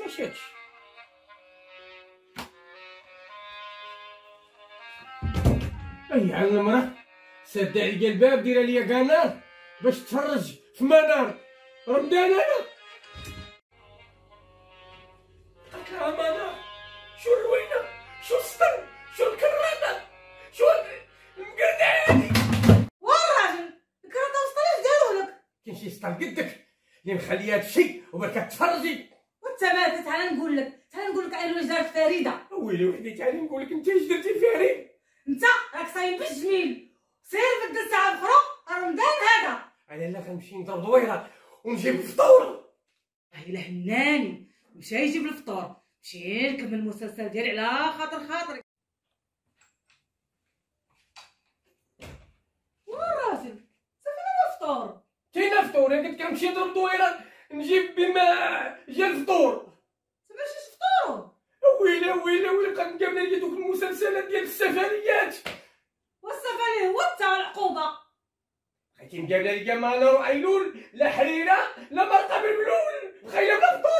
اش هادشي؟ على المرأة سد عليا الباب دير ليا كنار باش تفرج في منار رمضان. انا قلت لها منار شو الروينه، شو السطر، شو الكرامه، شو المقردة هادي. والراجل الكرامه والسطر داروا لك؟ كاين شي سطر قدك اللي مخلي هادشي وبركة تفرجي. وانت مالك؟ تعال نقول لك عينو جدارت فريده. ويلي وحدي تعالي نقول لك انت اش درتي فريد. انت راك صايب بالجميل، سير بدل ساعه اخرى رمضان هذا. انا لا غنمشي نضرب دويره ونجيب الفطور. الا هناني مشى يجيب الفطور، مشي نكمل المسلسل ديالي على خاطري. والراجل صافي ما الفطور كاين فطور، انا قلت كنمشي نضرب دويره نجيب بما جا الفطور. ماشي فطور. ويلي بقات مقابله ليا دوك المسلسلات ديال السفريات. والسفري هو انت العقوبه. بقيتي مقابله ليا ما نور ايلول لا حريره لا مرقه بالبلول، مخيله بلا فطور.